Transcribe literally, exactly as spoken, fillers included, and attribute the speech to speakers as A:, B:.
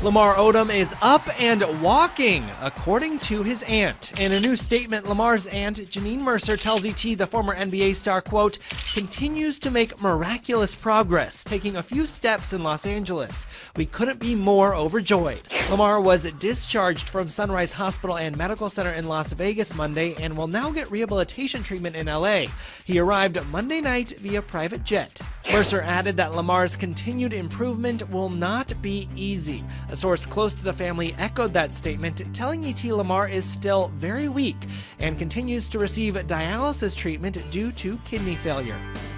A: Lamar Odom is up and walking, according to his aunt. In a new statement, Lamar's aunt, Janine Mercer, tells E T the former N B A star, quote, continues to make miraculous progress, taking a few steps in Los Angeles. We couldn't be more overjoyed. Lamar was discharged from Sunrise Hospital and Medical Center in Las Vegas Monday and will now get rehabilitation treatment in L A. He arrived Monday night via private jet. Mercer added that Lamar's continued improvement will not be easy. A source close to the family echoed that statement, telling E T Lamar is still very weak and continues to receive dialysis treatment due to kidney failure.